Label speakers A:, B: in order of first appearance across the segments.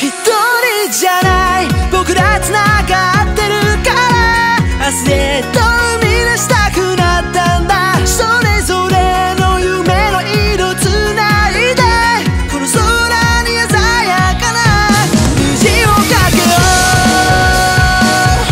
A: 一人じゃない僕ら繋がってるから明日へと生み出したくなったんだそれぞれの夢の色繋いでこの空に鮮やかな虹をかけよう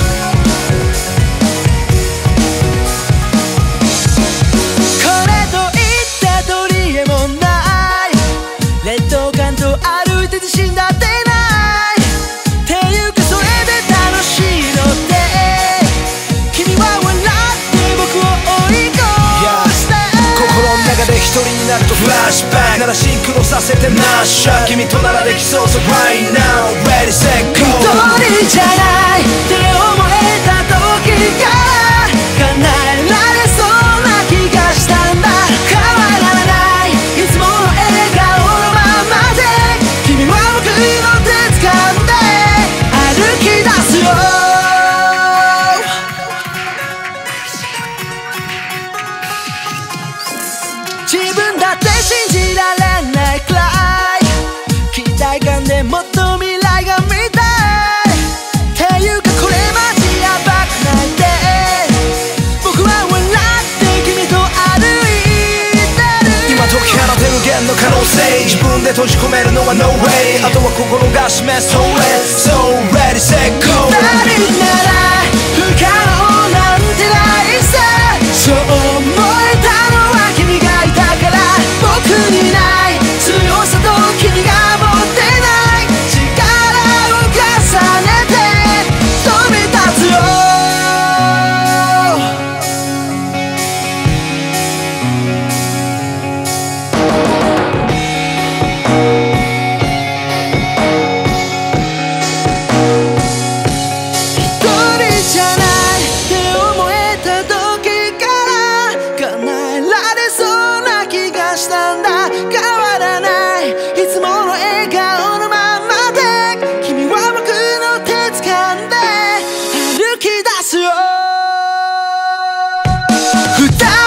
A: これといって取り柄もない劣等感と歩いて自信だってないっていうかそれで楽しいのって君は笑って僕を追い越して
B: 心の中で一人になるとフラッシュバックならシンクロさせてマッシュ君とならできそうさ right now ready set go
A: 一人じゃないって思えた時から叶えられそうな気がしたんだ変わらないいつもの笑顔のままで君は僕の手掴んで歩き出すよ自分だって信じられないくらい期待感でもっと未来が見たいっていうかこれマジやばくないって僕は笑って君と歩いてる
B: 今解き放て無限の可能性自分で閉じ込めるのは no way あとは心が示す so ready set go
A: 二人なら不可能なんてないさそう思えたのは君がいたから僕にない強さと君が持ってない力を重ねて飛び立つよ一人じゃないって思えた時から叶えられそうな気がしたんだ変わらないいつもの笑顔のままで君は僕の手掴んで歩き出すよ二人